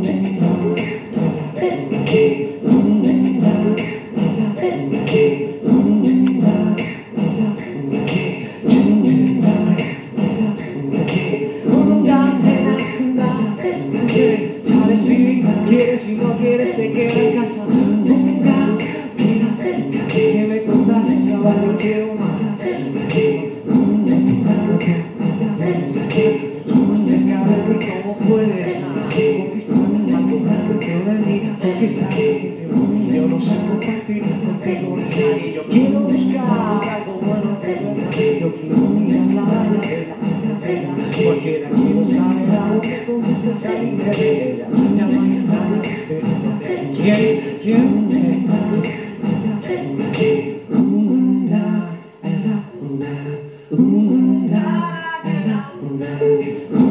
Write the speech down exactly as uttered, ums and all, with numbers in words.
Sale si quieres, si no quieres se queda en casa. Nunca, mira, que me contaste, chaval, yo quiero más. Puedes estar más cerca de mí, ¿cómo puedes conquistar algo más dentro de mí? Conquistar yo no sé compartir contigo ni nadie. Yo quiero buscar algo bueno de verdad. Yo quiero mirar la vela, porque la quiero saber algo que comienza a salir de ella. Ya mañana me espero. ¿Quién? ¿Quién? Una, una, una, una, una.